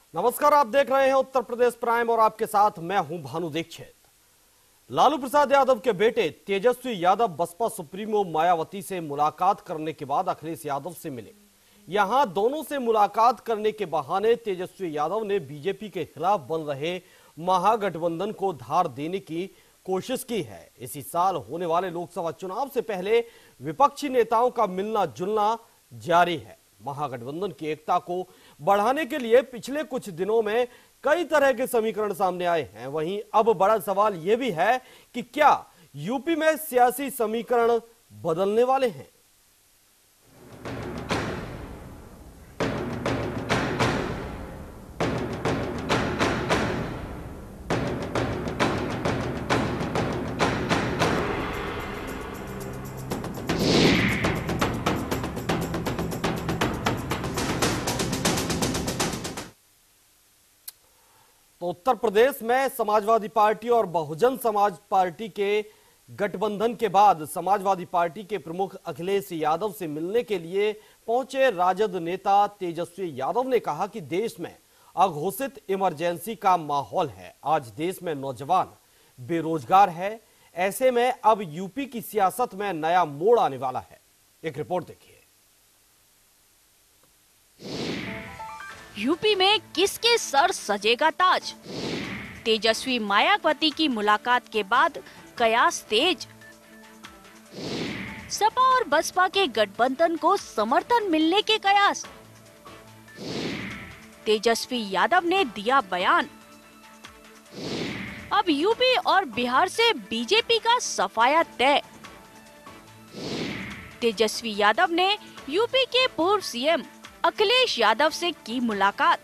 नमस्कार, आप देख रहे हैं उत्तर प्रदेश प्राइम और आपके साथ मैं हूं भानु दीक्षित। लालू प्रसाद यादव के बेटे तेजस्वी यादव बसपा सुप्रीमो मायावती से मुलाकात करने के बाद अखिलेश यादव से मिले। यहां दोनों से मुलाकात करने के बहाने तेजस्वी यादव ने बीजेपी के खिलाफ बन रहे महागठबंधन को धार देने की कोशिश की है। इसी साल होने वाले लोकसभा चुनाव से पहले विपक्षी नेताओं का मिलना जुलना जारी है। महागठबंधन की एकता को बढ़ाने के लिए पिछले कुछ दिनों में कई तरह के समीकरण सामने आए हैं। वहीं अब बड़ा सवाल यह भी है कि क्या यूपी में सियासी समीकरण बदलने वाले हैं। तो उत्तर प्रदेश में समाजवादी पार्टी और बहुजन समाज पार्टी के गठबंधन के बाद समाजवादी पार्टी के प्रमुख अखिलेश यादव से मिलने के लिए पहुंचे राजद नेता तेजस्वी यादव ने कहा कि देश में अघोषित इमरजेंसी का माहौल है। आज देश में नौजवान बेरोजगार है। ऐसे में अब यूपी की सियासत में नया मोड़ आने वाला है। एक रिपोर्ट देखिए। यूपी में किसके सर सजेगा ताज? तेजस्वी मायावती की मुलाकात के बाद कयास तेज। सपा और बसपा के गठबंधन को समर्थन मिलने के कयास। तेजस्वी यादव ने दिया बयान। अब यूपी और बिहार से बीजेपी का सफाया तय। तेजस्वी यादव ने यूपी के पूर्व सीएम अखिलेश यादव से की मुलाकात।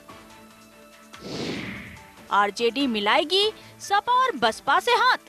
आरजेडी मिलाएगी सपा और बसपा से हाथ।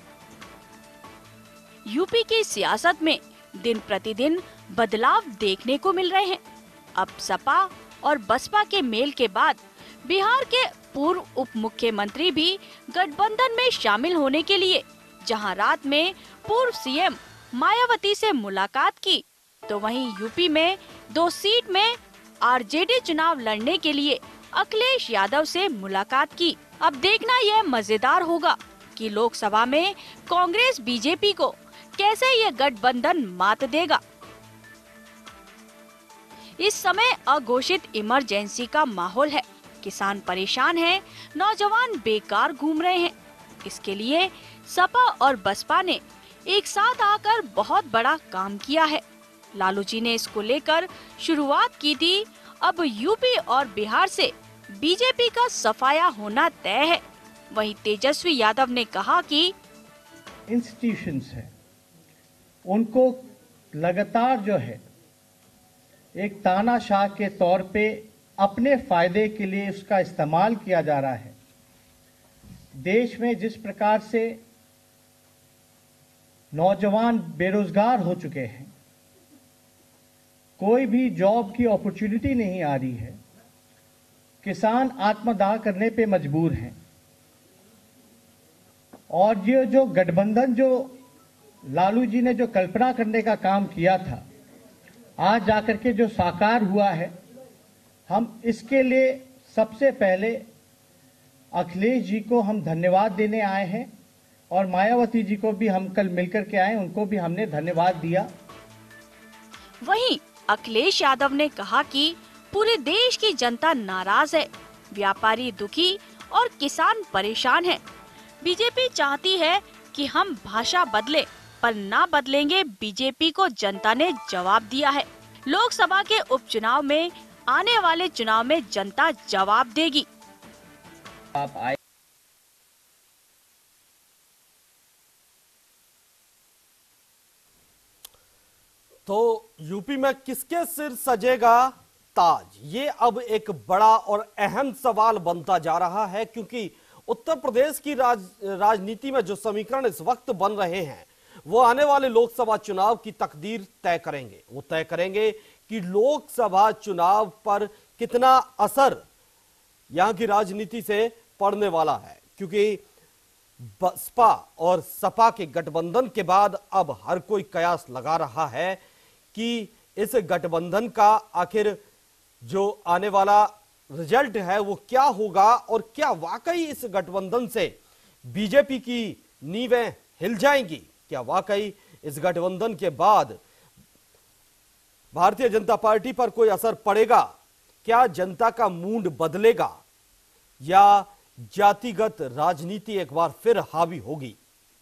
यूपी की सियासत में दिन प्रतिदिन बदलाव देखने को मिल रहे हैं। अब सपा और बसपा के मेल के बाद बिहार के पूर्व उप मुख्यमंत्री भी गठबंधन में शामिल होने के लिए जहां रात में पूर्व सीएम मायावती से मुलाकात की, तो वहीं यूपी में 2 सीट में आरजेडी चुनाव लड़ने के लिए अखिलेश यादव से मुलाकात की। अब देखना यह मजेदार होगा कि लोकसभा में कांग्रेस बीजेपी को कैसे यह गठबंधन मात देगा। इस समय अघोषित इमरजेंसी का माहौल है। किसान परेशान हैं, नौजवान बेकार घूम रहे हैं। इसके लिए सपा और बसपा ने एक साथ आकर बहुत बड़ा काम किया है। लालू जी ने इसको लेकर शुरुआत की थी। अब यूपी और बिहार से बीजेपी का सफाया होना तय है। वहीं तेजस्वी यादव ने कहा कि इंस्टीट्यूशंस है, उनको लगातार जो है एक तानाशाह के तौर पे अपने फायदे के लिए उसका इस्तेमाल किया जा रहा है। देश में जिस प्रकार से नौजवान बेरोजगार हो चुके हैं, कोई भी जॉब की अपॉर्चुनिटी नहीं आ रही है, किसान आत्मदाह करने पे मजबूर हैं, और ये जो गठबंधन जो लालू जी ने जो कल्पना करने का काम किया था, आज जाकर के जो साकार हुआ है, हम इसके लिए सबसे पहले अखिलेश जी को हम धन्यवाद देने आए हैं और मायावती जी को भी हम कल मिलकर के आए, उनको भी हमने धन्यवाद दिया। वहीं अखिलेश यादव ने कहा कि पूरे देश की जनता नाराज है, व्यापारी दुखी और किसान परेशान हैं। बीजेपी चाहती है कि हम भाषा बदले, पर ना बदलेंगे। बीजेपी को जनता ने जवाब दिया है। लोकसभा के उपचुनाव में आने वाले चुनाव में जनता जवाब देगी। आप आए तो यूपी में किसके सिर सजेगा ताज, ये अब एक बड़ा और अहम सवाल बनता जा रहा है, क्योंकि उत्तर प्रदेश की राजनीति में जो समीकरण इस वक्त बन रहे हैं वो आने वाले लोकसभा चुनाव की तकदीर तय करेंगे। वो तय करेंगे कि लोकसभा चुनाव पर कितना असर यहां की राजनीति से पड़ने वाला है, क्योंकि बसपा और सपा के गठबंधन के बाद अब हर कोई कयास लगा रहा है कि इस गठबंधन का आखिर जो आने वाला रिजल्ट है वो क्या होगा और क्या वाकई इस गठबंधन से बीजेपी की नींवें हिल जाएंगी? क्या वाकई इस गठबंधन के बाद भारतीय जनता पार्टी पर कोई असर पड़ेगा? क्या जनता का मूड बदलेगा या जातिगत राजनीति एक बार फिर हावी होगी?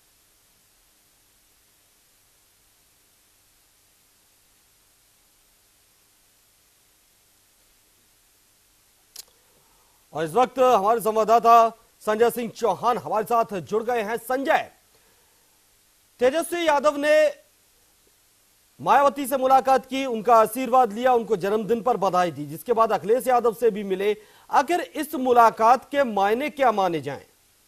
और इस वक्त हमारे संवाददाता संजय सिंह चौहान हमारे साथ जुड़ गए हैं। संजय, तेजस्वी यादव ने मायावती से मुलाकात की, उनका आशीर्वाद लिया, उनको जन्मदिन पर बधाई दी, जिसके बाद अखिलेश यादव से भी मिले। आखिर इस मुलाकात के मायने क्या माने जाएं?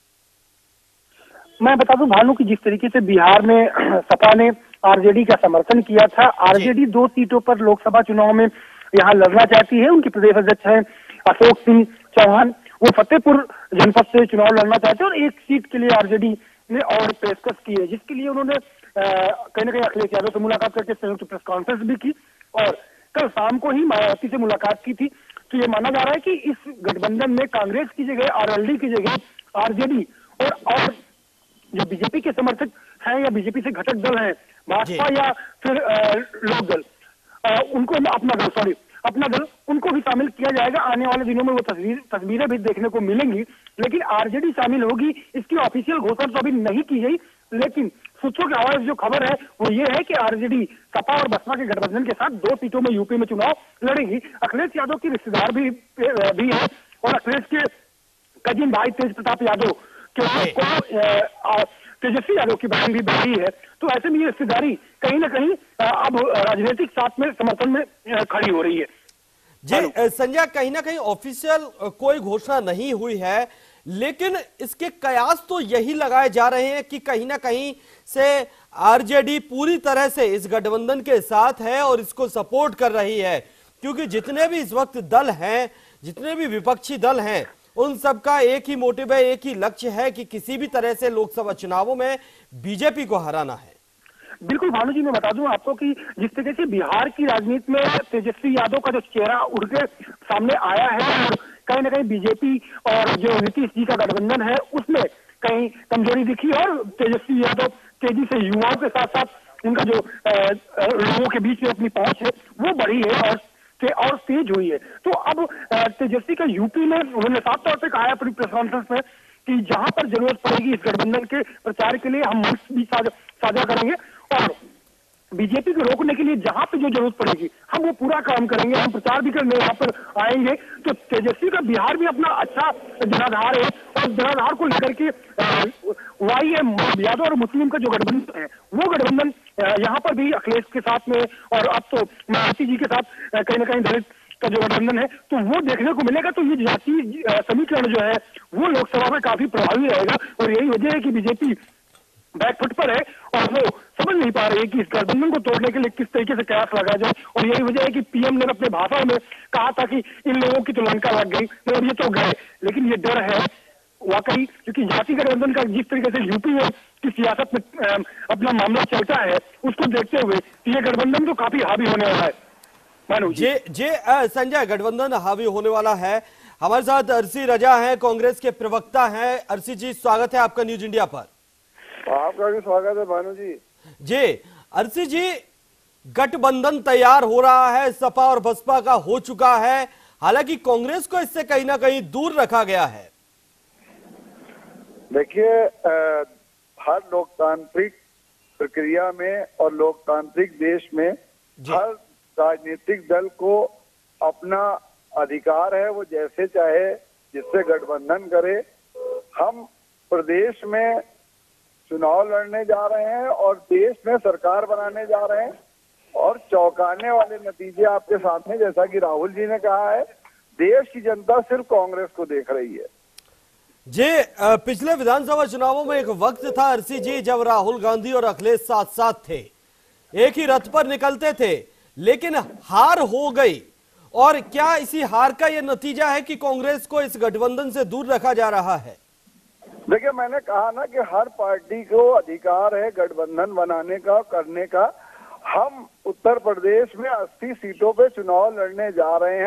मैं बता दूं भानु की जिस तरीके से बिहार में सपा ने आरजेडी का समर्थन किया था, आरजेडी 2 सीटों पर लोकसभा चुनाव में यहाँ लड़ना चाहती है। उनके प्रदेश अध्यक्ष हैं अशोक सिंह चौहान, वो फतेहपुर जनपद से चुनाव लड़ना चाहते हैं और 1 सीट के लिए आरजेडी ने और पेशकश की है, जिसके लिए उन्होंने कहीं ना कहीं अखिलेश यादव से मुलाकात करके संयुक्त प्रेस कॉन्फ्रेंस भी की और कल शाम को ही मायावती से मुलाकात की थी। तो ये माना जा रहा है कि इस गठबंधन में कांग्रेस की जगह आरएलडी की जगह आरजेडी और जो बीजेपी के समर्थक हैं या बीजेपी से घटक दल हैं, भाजपा या फिर लोक दल, उनको अपना दल उनको भी शामिल किया जाएगा। आने वाले दिनों में वो तस्वीरें भी देखने को मिलेंगी, लेकिन आरजेडी शामिल होगी इसकी ऑफिशियल घोषणा तो अभी नहीं की गई। लेकिन सूत्रों के हवाले से जो खबर है वो ये है कि आरजेडी सपा और बसपा के गठबंधन के साथ 2 सीटों में यूपी में चुनाव लड़ेगी। अखिलेश यादव की रिश्तेदार भी है और अखिलेश के कजिन भाई तेज प्रताप यादव तेजस्वी यादव की बहन भी बड़ी है। तो ऐसे में ये रिश्तेदारी कहीं ना कहीं अब राजनीतिक साथ में समर्थन में खड़ी हो रही है। जी संजय, कहीं ना कहीं ऑफिशियल कोई घोषणा नहीं हुई है, लेकिन इसके कयास तो यही लगाए जा रहे हैं कि कहीं ना कहीं से आरजेडी पूरी तरह से इस गठबंधन के साथ है और इसको सपोर्ट कर रही है, क्योंकि जितने भी इस वक्त दल हैं, जितने भी विपक्षी दल हैं, उन सबका एक ही मोटिव है, एक ही लक्ष्य है कि किसी भी तरह से लोकसभा चुनावों में बीजेपी को हराना है। बिल्कुल भानु जी, मैं बता दूं आपको कि जिस तरीके से बिहार की राजनीति में तेजस्वी यादव का जो चेहरा उड़ के सामने आया है और कहीं ना कहीं बीजेपी और जो नीतीश जी का गठबंधन है उसमें कहीं कमजोरी दिखी और तेजस्वी यादव तेजी से युवाओं के साथ साथ उनका जो लोगों के बीच में अपनी पहुंच है वो बढ़ी है और तेज हुई है। तो अब तेजस्वी का यूपी में उन्होंने साफ तौर पे कहा है अपनी प्रेस कॉन्फ्रेंस में कि जहां पर जरूरत पड़ेगी इस गठबंधन के प्रचार के लिए हम मंच भी साझा करेंगे और बीजेपी को रोकने के लिए जहां पे जो जरूरत पड़ेगी हम वो पूरा काम करेंगे, हम प्रचार भी करने यहाँ पर आएंगे। तो तेजस्वी का बिहार भी अपना अच्छा जनाधार है और जनाधार को लेकर के वाईएम यादव और मुस्लिम का जो गठबंधन है वो गठबंधन यहाँ पर भी अखिलेश के साथ में और अब तो मायावती जी के साथ कहीं ना कहीं दलित का जो गठबंधन है तो वो देखने को मिलेगा। तो ये जातीय समीकरण जो है वो लोकसभा में काफी प्रभावी रहेगा और यही वजह है कि बीजेपी बैकफुट पर है और वो समझ नहीं पा रही है कि इस गठबंधन को तोड़ने के लिए किस तरीके से कयास लगाया जाए। और यही वजह है कि पीएम ने अपने भाषण में कहा था कि इन लोगों की तो लंका लग गई, मतलब ये तो गए, लेकिन ये डर है वाकई, क्योंकि जाति गठबंधन का जिस तरीके से यूपी में की सियासत में अपना मामला चलता है उसको देखते हुए ये गठबंधन तो काफी हावी होने वाला है। मानो जी संजय, गठबंधन हावी होने वाला है। हमारे साथ अर्शी रजा हैं, कांग्रेस के प्रवक्ता हैं। अर्शी जी, स्वागत है आपका न्यूज इंडिया पर। आपका भी स्वागत है भानु जी। जी अर्शी जी, गठबंधन तैयार हो रहा है, सपा और बसपा का हो चुका है, हालांकि कांग्रेस को इससे कहीं ना कहीं दूर रखा गया है। देखिए, हर लोकतांत्रिक प्रक्रिया में और लोकतांत्रिक देश में हर राजनीतिक दल को अपना अधिकार है, वो जैसे चाहे जिससे गठबंधन करे। हम प्रदेश में चुनाव लड़ने जा रहे हैं और देश में सरकार बनाने जा रहे हैं और चौंकाने वाले नतीजे आपके सामने, जैसा कि राहुल जी ने कहा है, देश की जनता सिर्फ कांग्रेस को देख रही है। जी पिछले विधानसभा चुनावों में एक वक्त था अर्शी जी जब राहुल गांधी और अखिलेश साथ साथ थे, एक ही रथ पर निकलते थे, लेकिन हार हो गई। और क्या इसी हार का यह नतीजा है कि कांग्रेस को इस गठबंधन से दूर रखा जा रहा है? देखिए, मैंने कहा ना कि हर पार्टी को अधिकार है गठबंधन बनाने का, करने का। हम उत्तर प्रदेश में 80 सीटों पे चुनाव लड़ने जा रहे हैं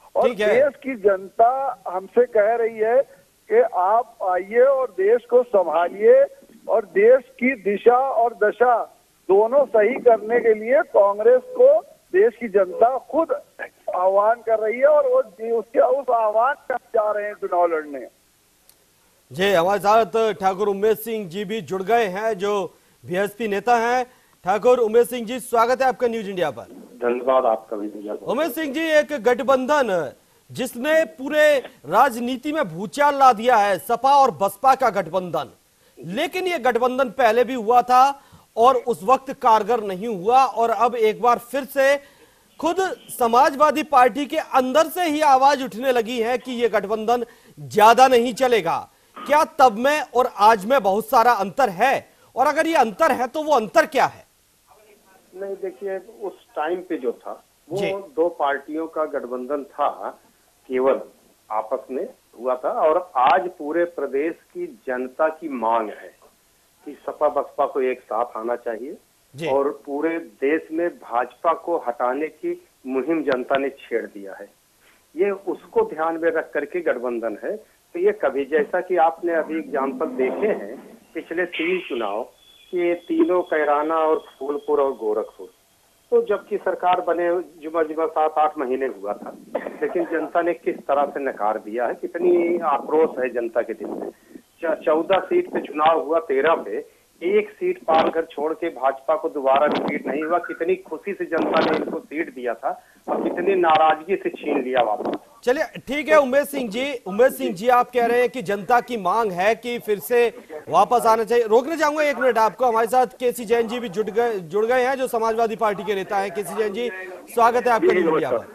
और ठीक है। देश की जनता हमसे कह रही है कि आप आइए और देश को संभालिए और देश की दिशा और दशा दोनों सही करने के लिए कांग्रेस को देश की जनता खुद आह्वान कर रही है और वो उसके उस आह्वान में जा रहे हैं चुनाव लड़ने। जी, हमारे साथ ठाकुर उमेश सिंह जी भी जुड़ गए हैं जो बीएसपी नेता हैं। ठाकुर उमेश सिंह जी, स्वागत है आपका न्यूज इंडिया पर। धन्यवाद आपका भी। उमेश सिंह जी, एक गठबंधन जिसने पूरे राजनीति में भूचाल ला दिया है, सपा और बसपा का गठबंधन, लेकिन ये गठबंधन पहले भी हुआ था और उस वक्त कारगर नहीं हुआ और अब एक बार फिर से खुद समाजवादी पार्टी के अंदर से ही आवाज उठने लगी है कि ये गठबंधन ज्यादा नहीं चलेगा। क्या तब में और आज में बहुत सारा अंतर है, और अगर ये अंतर है तो वो अंतर क्या है? नहीं, देखिए, उस टाइम पे जो था वो दो पार्टियों का गठबंधन था, केवल आपस में हुआ था। और आज पूरे प्रदेश की जनता की मांग है कि सपा बसपा को एक साथ आना चाहिए और पूरे देश में भाजपा को हटाने की मुहिम जनता ने छेड़ दिया है। ये उसको ध्यान में रख करके गठबंधन है। तो ये कभी, जैसा कि आपने अभी एग्जाम्पल देखे हैं पिछले 3 चुनाव, ये तीनों कैराना और फूलपुर और गोरखपुर, तो जबकि सरकार बने जुमा 7-8 महीने हुआ था, लेकिन जनता ने किस तरह से नकार दिया है, कितनी आक्रोश है जनता के दिल में। 14 सीट पे चुनाव हुआ, 13 पे 1 सीट पालघर छोड़ के भाजपा को दोबारा रिपीट नहीं हुआ। कितनी खुशी से जनता ने इनको सीट दिया था और कितनी नाराजगी से छीन लिया वापस। चलिए, ठीक है उमेश सिंह जी, आप कह रहे हैं कि जनता की मांग है कि फिर से वापस आना चाहिए। रोकने चाहूंगा 1 मिनट आपको। हमारे साथ केसी जैन जी भी जुड़ गए हैं जो समाजवादी पार्टी के नेता हैं। केसी जैन जी, स्वागत है आपका न्यूज इंडिया पर।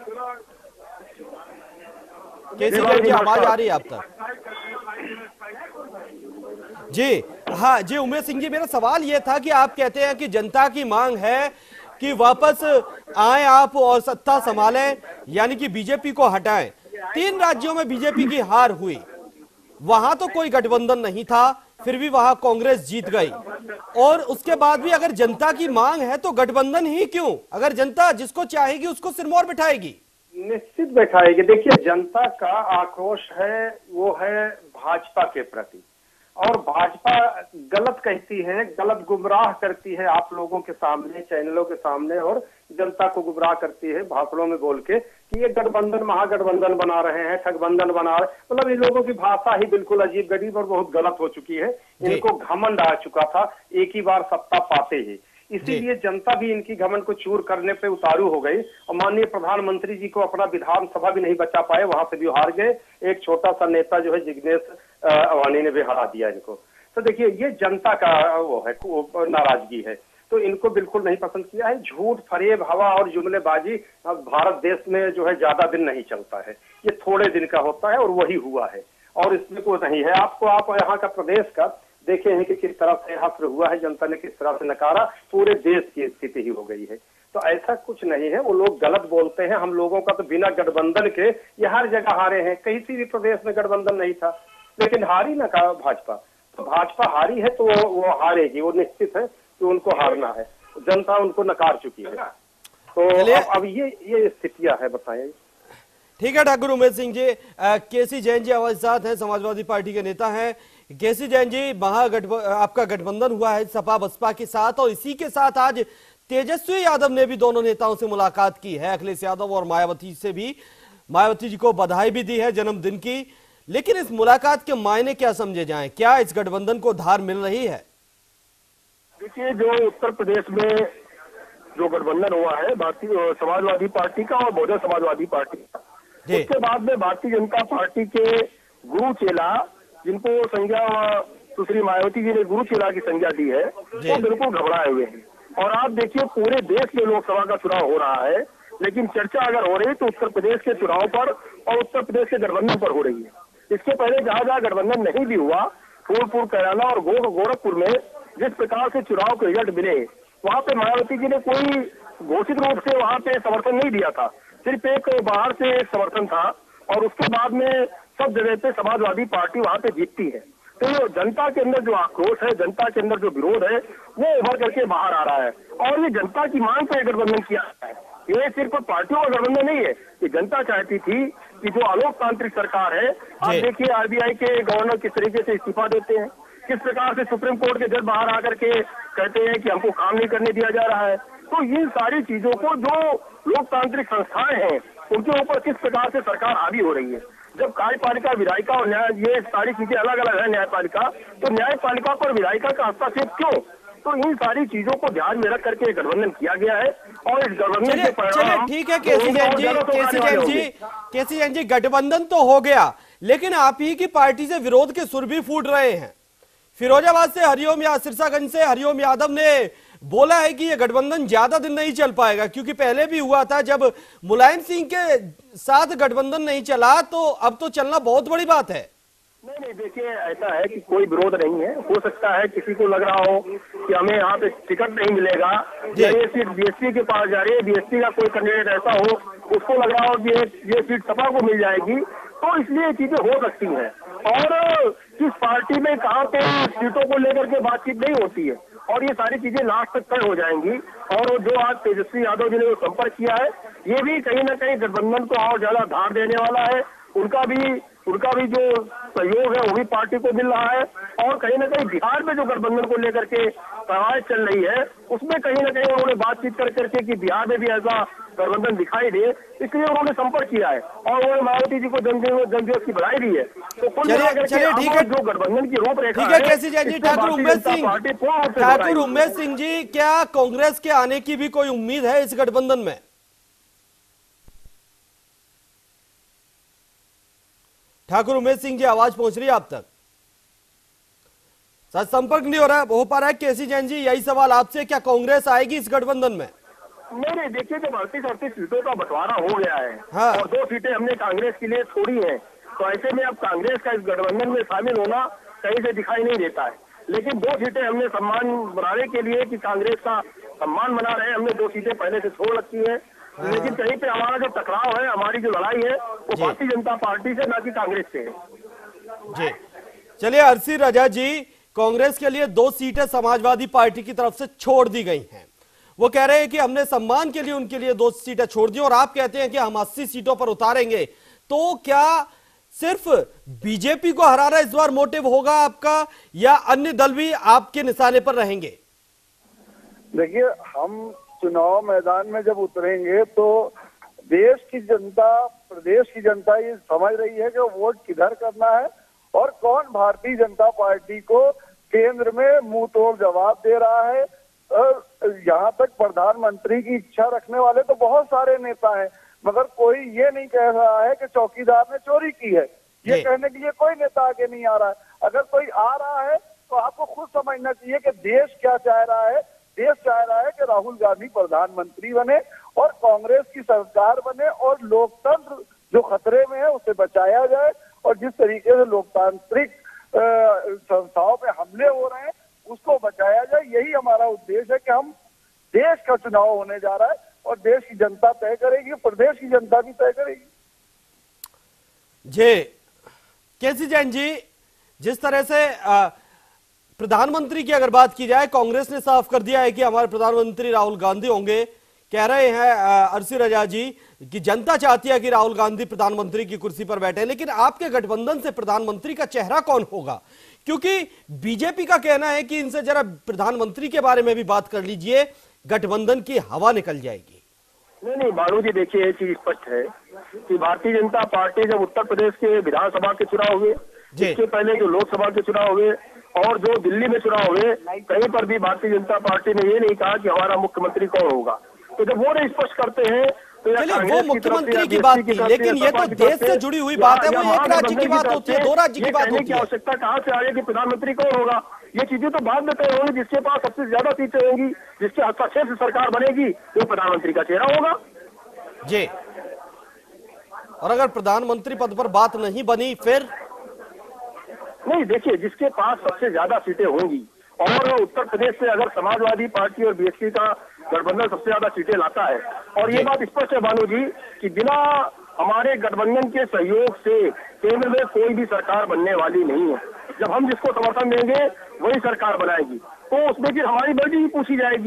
केसी जैन जी, आवाज आ रही है आप तक? जी हाँ जी, उमेश सिंह जी, मेरा सवाल यह था कि आप कहते हैं कि जनता की मांग है कि वापस आए आप और सत्ता संभालें, यानी कि बीजेपी को हटाएं। 3 राज्यों में बीजेपी की हार हुई, वहां तो कोई गठबंधन नहीं था, फिर भी वहां कांग्रेस जीत गई। और उसके बाद भी अगर जनता की मांग है तो गठबंधन ही क्यों? अगर जनता जिसको चाहेगी उसको सिरमौर बिठाएगी। निश्चित बैठाएगी। देखिए, जनता का आक्रोश है वो है भाजपा के प्रति, और भाजपा गलत कहती है, गलत गुमराह करती है आप लोगों के सामने, चैनलों के सामने, और जनता को गुमराह करती है भाषणों में बोल के कि ये गठबंधन महागठबंधन बना रहे हैं, ठगबंधन बना रहे। मतलब इन लोगों की भाषा ही बिल्कुल अजीब गरीब और बहुत गलत हो चुकी है। इनको घमंड आ चुका था एक ही बार सत्ता पाते ही, इसीलिए जनता भी इनकी घमंड को चूर करने पे उतारू हो गई। और माननीय प्रधानमंत्री जी को अपना विधानसभा भी नहीं बचा पाए, वहां से भी हार गए। एक छोटा सा नेता जो है जिग्नेश अवानी ने भी हरा दिया इनको। तो देखिए, ये जनता का वो है, नाराजगी है, तो इनको बिल्कुल नहीं पसंद किया है। झूठ, फरेब, हवा और जुमलेबाजी भारत देश में जो है ज्यादा दिन नहीं चलता है, ये थोड़े दिन का होता है और वही हुआ है, और इसमें कोई नहीं है। आप यहाँ का प्रदेश का देखे हैं कि किस तरह से हश्र हुआ है, जनता ने किस तरह से नकारा, पूरे देश की स्थिति ही हो गई है। तो ऐसा कुछ नहीं है, वो लोग गलत बोलते हैं। हम लोगों का तो बिना गठबंधन के ये हर जगह हारे हैं, कहीं भी प्रदेश में गठबंधन नहीं था, लेकिन हारी ना कहा भाजपा। तो भाजपा हारी है तो वो हारेगी, वो निश्चित है कि उनको हारना है। जनता उनको नकार चुकी है। तो अब ये स्थितियां है, बताइए। ठीक है ठाकुर उमेश सिंह जी। केसी जैन जी हमारे साथ हैं, समाजवादी पार्टी के नेता हैं। केसी जैन जी, आपका गठबंधन हुआ है सपा बसपा के साथ, और इसी के साथ आज तेजस्वी यादव ने भी दोनों नेताओं से मुलाकात की है, अखिलेश यादव और मायावती से भी। मायावती जी को बधाई भी दी है जन्मदिन की। लेकिन इस मुलाकात के मायने क्या समझे जाएं? क्या इस गठबंधन को धार मिल रही है? देखिए, जो उत्तर प्रदेश में जो गठबंधन हुआ है भारतीय समाजवादी पार्टी का और बहुजन समाजवादी पार्टी का, उसके बाद में भारतीय जनता पार्टी के गुरु चेला, जिनको संज्ञा सुश्री मायावती जी ने गुरु चेला की संज्ञा दी है, वो बिल्कुल घबराए हुए हैं। और आप देखिए, पूरे देश में लोकसभा का चुनाव हो रहा है, लेकिन चर्चा अगर हो रही है तो उत्तर प्रदेश के चुनाव पर और उत्तर प्रदेश के गठबंधन पर हो रही है। इसके पहले जहां जहां गठबंधन नहीं भी हुआ, फूलपुर, कैराना और गोरखपुर में जिस प्रकार से चुनाव के रिजल्ट मिले, वहां पे मायावती जी ने कोई घोषित रूप से वहां पे समर्थन नहीं दिया था, सिर्फ एक बाहर से एक समर्थन था, और उसके बाद में सब जगह पे समाजवादी पार्टी वहां पे जीतती है। तो जनता के अंदर जो आक्रोश है, जनता के अंदर जो विरोध है, वो उभर करके बाहर आ रहा है। और ये जनता की मांग पर गठबंधन किया है, ये सिर्फ पार्टियों का गठबंधन नहीं है। ये जनता चाहती थी कि जो अलोकतांत्रिक सरकार है, आप देखिए आरबीआई के गवर्नर किस तरीके से इस्तीफा देते हैं, किस प्रकार से सुप्रीम कोर्ट के जज बाहर आकर के कहते हैं कि हमको काम नहीं करने दिया जा रहा है। तो इन सारी चीजों को जो लोकतांत्रिक संस्थाएं हैं उनके ऊपर किस प्रकार से सरकार हावी हो रही है। जब कार्यपालिका, विधायिका और न्याय, ये सारी चीजें अलग अलग है न्यायपालिका, तो न्यायपालिका पर विधायिका का हस्तक्षेप क्यों? तो इन सारी चीजों को ध्यान में रख करके गठबंधन किया गया है और इस गठबंधन के परिणाम। ठीक है केसी जैन जी, गठबंधन तो हो गया, लेकिन आप ही की पार्टी से विरोध के सुर भी फूट रहे हैं। फिरोजाबाद से हरिओम या सिरसागंज से हरिओम यादव ने बोला है कि ये गठबंधन ज्यादा दिन नहीं चल पाएगा, क्योंकि पहले भी हुआ था जब मुलायम सिंह के साथ गठबंधन नहीं चला, तो अब तो चलना बहुत बड़ी बात है। नहीं, देखिए ऐसा है कि कोई विरोध नहीं है। हो सकता है किसी को लग रहा हो कि हमें यहाँ पे टिकट नहीं मिलेगा, या ये सीट बीएसपी के पास जा रही है, बीएसपी का कोई कैंडिडेट ऐसा हो उसको लग रहा हो कि ये सीट सपा को मिल जाएगी, तो इसलिए चीजें हो सकती हैं। और किस पार्टी में कहाँ पे सीटों को लेकर के बातचीत नहीं होती है, और ये सारी चीजें लास्ट तक तय हो जाएंगी। और जो आज तेजस्वी यादव जी ने संपर्क किया है, ये भी कहीं ना कहीं गठबंधन को और ज्यादा धार देने वाला है। उनका भी जो सहयोग है वो भी पार्टी को मिल रहा है, और कहीं ना कहीं बिहार में जो गठबंधन को लेकर के कवायद चल रही है उसमें कहीं ना कहीं उन्होंने बातचीत कर करके कि बिहार में भी ऐसा गठबंधन दिखाई दे, इसलिए उन्होंने संपर्क किया है और उन्होंने मायावती जी को जन्मदिवस की बधाई दी है। तो कुल मिलाकर के जो गठबंधन की रूपरेखा है, केसी जैन जी, ठाकुर उम्मेद सिंह जी, क्या कांग्रेस के आने की भी कोई उम्मीद है इस गठबंधन में? ठाकुर उम्मेद सिंह जी, आवाज पहुंच रही है आप तक? सच संपर्क नहीं हो पा रहा है। केसी जैन जी, यही सवाल आपसे, क्या कांग्रेस आएगी इस गठबंधन में? नहीं, देखिए जब 38 सीटों का बंटवारा हो गया है, हाँ। और 2 सीटें हमने कांग्रेस के लिए छोड़ी हैं, तो ऐसे में अब कांग्रेस का इस गठबंधन में शामिल होना कहीं से दिखाई नहीं देता है। लेकिन 2 सीटें हमने सम्मान बनाने के लिए कि कांग्रेस का सम्मान बना रहे, हमने 2 सीटें पहले से छोड़ रखी है। लेकिन कहीं पे हमारा जो टकराव है, हमारी जो लड़ाई है, वो भारतीय जनता पार्टी से, ना कि कांग्रेस से है। जी चलिए, अर्सी रजा जी, कांग्रेस के लिए 2 सीटें समाजवादी पार्टी की तरफ से छोड़ दी गई हैं। वो कह रहे हैं कि हमने सम्मान के लिए उनके लिए 2 सीटें छोड़ दी, और आप कहते हैं कि हम 80 सीटों पर उतारेंगे। तो क्या सिर्फ बीजेपी को हराना इस बार मोटिव होगा आपका, या अन्य दल भी आपके निशाने पर रहेंगे? देखिए, हम चुनाव मैदान में जब उतरेंगे तो देश की जनता, प्रदेश की जनता ये समझ रही है कि वोट किधर करना है और कौन भारतीय जनता पार्टी को केंद्र में मुंह तोड़ जवाब दे रहा है। यहाँ तक प्रधानमंत्री की इच्छा रखने वाले तो बहुत सारे नेता हैं, मगर कोई ये नहीं कह रहा है कि चौकीदार ने चोरी की है। ये कहने के लिए कोई नेता आगे नहीं आ रहा है। अगर कोई आ रहा है तो आपको खुद समझना चाहिए कि देश क्या चाह रहा है। देश चाह रहा है कि राहुल गांधी प्रधानमंत्री बने और कांग्रेस की सरकार बने, और लोकतंत्र जो खतरे में है उसे बचाया जाए, और जिस तरीके से लोकतांत्रिक संस्थाओं पे हमले हो रहे हैं उसको बचाया जाए। यही हमारा उद्देश्य है कि हम, देश का चुनाव होने जा रहा है और देश की जनता तय करेगी, प्रदेश की जनता भी तय करेगी। जी केसी जैन जी, जिस तरह से प्रधानमंत्री की अगर बात की जाए, कांग्रेस ने साफ कर दिया है कि हमारे प्रधानमंत्री राहुल गांधी होंगे। कह रहे हैं अर्सी रजा जी कि जनता चाहती है कि राहुल गांधी प्रधानमंत्री की कुर्सी पर बैठे, लेकिन आपके गठबंधन से प्रधानमंत्री का चेहरा कौन होगा? क्योंकि बीजेपी का कहना है कि इनसे जरा प्रधानमंत्री के बारे में भी बात कर लीजिए, गठबंधन की हवा निकल जाएगी। नहीं भानु जी, देखिए ये चीज स्पष्ट है कि भारतीय जनता पार्टी जब उत्तर प्रदेश के विधानसभा के चुनाव हुए, इसके पहले जो लोकसभा के चुनाव हुए और जो दिल्ली में चुनाव हुए, कहीं पर भी भारतीय जनता पार्टी ने ये नहीं कहा कि हमारा मुख्यमंत्री कौन होगा। तो जब वो नहीं स्पष्ट करते हैं तो वो मुख्यमंत्री की बात की, लेकिन ये तो देश से जुड़ी हुई बात है। वो एक राज्य की बात होती है, 2 राज्य की बात होती है। आवश्यकता कहाँ से आ रही है कि प्रधानमंत्री कौन होगा? ये चीजें तो बाद में तय होंगी। जिसके पास सबसे ज्यादा सीटें होंगी, जिसके हस्तक्षेप से सरकार बनेगी, वो प्रधानमंत्री का चेहरा होगा। जी, और अगर प्रधानमंत्री पद पर बात नहीं बनी फिर? नहीं, देखिए जिसके पास सबसे ज्यादा सीटें होंगी, और उत्तर प्रदेश से अगर समाजवादी पार्टी और बीएसपी का गठबंधन सबसे ज्यादा सीटें लाता है, और ये बात स्पष्ट है भानु जी कि बिना हमारे गठबंधन के सहयोग से केंद्र में कोई भी सरकार बनने वाली नहीं है। जब हम जिसको समर्थन देंगे वही सरकार बनाएगी, तो उसमें फिर हमारी वर्दी भी पूछी जाएगी।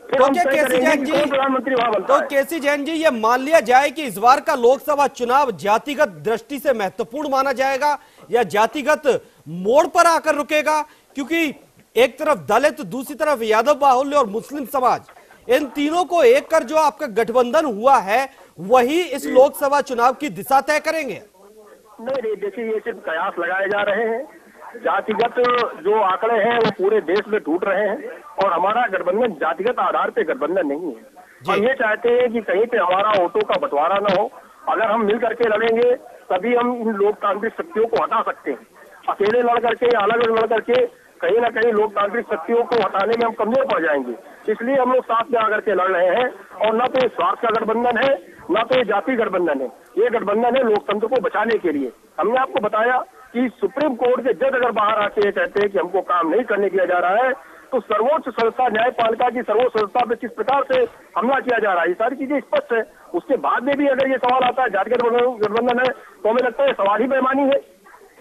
फिर हम तय करेंगे कि कौन प्रधानमंत्री वहां बनता है। तो केसी जैन जी, ये मान लिया जाए कि इस बार का लोकसभा चुनाव जातिगत दृष्टि से महत्वपूर्ण माना जाएगा या जातिगत मोड़ पर आकर रुकेगा? क्योंकि एक तरफ दलित, दूसरी तरफ यादव बाहुल्य और मुस्लिम समाज, इन तीनों को एक कर जो आपका गठबंधन हुआ है वही इस लोकसभा चुनाव की दिशा तय करेंगे। नहीं, देखिए ये सिर्फ कयास लगाए जा रहे हैं। जातिगत जो आंकड़े हैं वो पूरे देश में टूट रहे हैं और हमारा गठबंधन जातिगत आधार पे गठबंधन नहीं है। हम ये चाहते हैं कि कहीं पे हमारा वोटों का बंटवारा न हो। अगर हम मिल करके लड़ेंगे तभी हम इन लोकतांत्रिक शक्तियों को हटा सकते हैं। अकेले लड़ करके या अलग अलग लड़ करके कहीं ना कहीं लोकतांत्रिक शक्तियों को हटाने में हम कमजोर पड़ जाएंगे। इसलिए हम लोग साथ में आकर के लड़ रहे हैं और न तो ये स्वार्थ का गठबंधन है, न तो ये जाति गठबंधन है। ये गठबंधन है लोकतंत्र को बचाने के लिए। हमने आपको बताया कि सुप्रीम कोर्ट के जज अगर बाहर आके ये कहते हैं कि हमको काम नहीं करने दिया जा रहा है, तो सर्वोच्च संस्था न्यायपालिका की सर्वोच्च संस्था पे किस प्रकार से हमला किया जा रहा है, ये सारी चीजें स्पष्ट है। उसके बाद में भी अगर ये सवाल आता है जातिगत गठबंधन है, तो हमें लगता है सवाल ही बेईमानी है।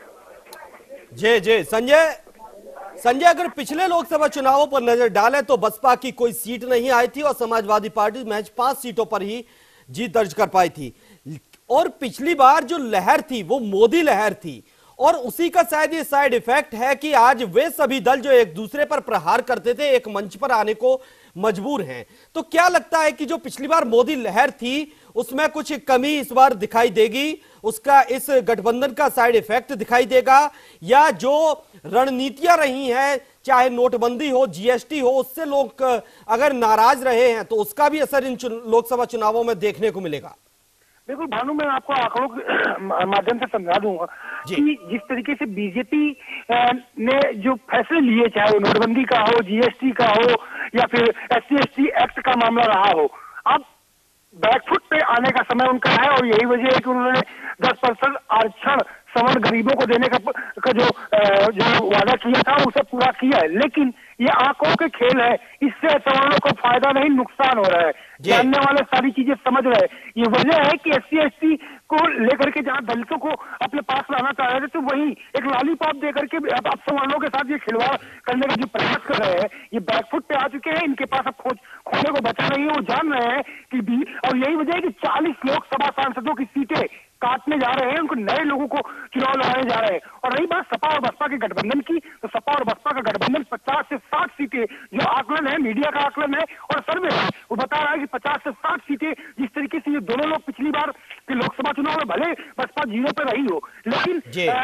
जी संजय, अगर पिछले लोकसभा चुनावों पर नजर डालें तो बसपा की कोई सीट नहीं आई थी और समाजवादी पार्टी महज 5 सीटों पर ही जीत दर्ज कर पाई थी। और पिछली बार जो लहर थी वो मोदी लहर थी और उसी का शायद ये साइड इफेक्ट है कि आज वे सभी दल जो एक दूसरे पर प्रहार करते थे एक मंच पर आने को मजबूर हैं। तो क्या लगता है कि जो पिछली बार मोदी लहर थी उसमें कुछ कमी इस बार दिखाई देगी, उसका इस गठबंधन का साइड इफेक्ट दिखाई देगा, या जो रणनीतियां रही हैं चाहे नोटबंदी हो, जीएसटी हो, उससे लोग अगर नाराज रहे हैं तो उसका भी असर इन लोकसभा चुनावों में देखने को मिलेगा? बिल्कुल भानु, मैं आपको आंकड़ों के माध्यम से समझा दूंगा कि जिस तरीके से बीजेपी ने जो फैसले लिए, चाहे वो नोटबंदी का हो, जीएसटी का हो या फिर SC/ST एक्ट का मामला रहा हो, अब बैकफुट पे आने का समय उनका है और यही वजह है कि उन्होंने 10% आरक्षण सवर्ण गरीबों को देने का जो वादा किया था उसे पूरा किया है। लेकिन ये आंकड़ों के खेल है, इससे सवर्णों को फायदा नहीं नुकसान हो रहा है। जानने वाले सारी चीजें समझ रहे हैं। ये वजह है कि SC/ST को लेकर के जहां दलितों को अपने पास लाना चाह रहे थे, तो वही एक लॉलीपॉप देकर के अब सवर्णों के साथ ये खिलवाड़ करने का जो प्रयास कर रहे हैं, ये बैकफुट पे आ चुके हैं। इनके पास अब खोने को बचा नहीं है। वो जान रहे हैं कि और यही वजह है कि 40 लोकसभा सांसदों की सीटें काटने जा रहे हैं, उनको नए लोगों को चुनाव लड़ाने जा रहे हैं। और रही बात सपा और बसपा के गठबंधन की, तो सपा और बसपा का गठबंधन 50 से 60 सीटें, जो आकलन है, मीडिया का आकलन है और सर्वे है, वो बता रहा है कि 50 से 60 सीटें, जिस तरीके से ये दोनों लोग पिछली बार के लोकसभा चुनाव में भले बसपा 0 पे रही हो, लेकिन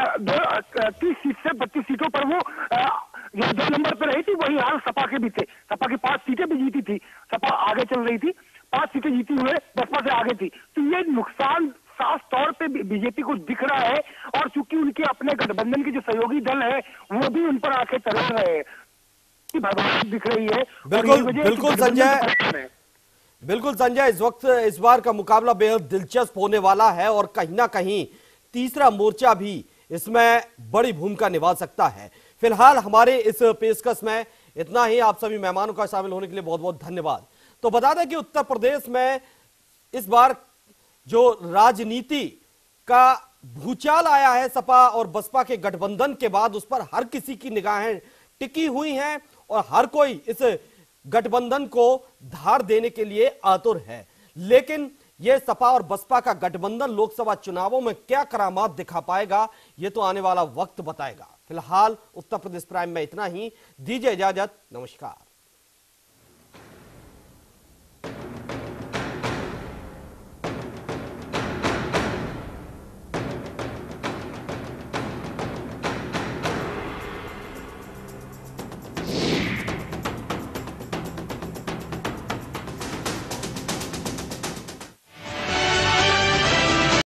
30 सीट से 32 सीटों पर वो जो 2 नंबर पे रही थी, वही हाल सपा के भी थे। सपा की 5 सीटें भी जीती थी, सपा आगे चल रही थी, 5 सीटें जीती हुए बसपा से आगे थी। तो ये नुकसान साफ तौर पे बीजेपी को दिख रहा है और चूंकि उनके अपने गठबंधन के जो सहयोगी दल है वो भी उन पर आके चला रहे हैं, भगवान दिख रही है। बिल्कुल संजय, इस वक्त इस बार का मुकाबला बेहद दिलचस्प होने वाला है और कहीं ना कहीं तीसरा मोर्चा भी इसमें बड़ी भूमिका निभा सकता है। फिलहाल हमारे इस पेशकश में इतना ही। आप सभी मेहमानों का शामिल होने के लिए बहुत बहुत धन्यवाद। तो बता दें कि उत्तर प्रदेश में इस बार जो राजनीति का भूचाल आया है सपा और बसपा के गठबंधन के बाद, उस पर हर किसी की निगाहें टिकी हुई हैं और हर कोई इस गठबंधन को धार देने के लिए आतुर है। लेकिन यह सपा और बसपा का गठबंधन लोकसभा चुनावों में क्या करामात दिखा पाएगा, यह तो आने वाला वक्त बताएगा। फिलहाल उत्तर प्रदेश प्राइम में इतना ही। दीजिए इजाजत, नमस्कार।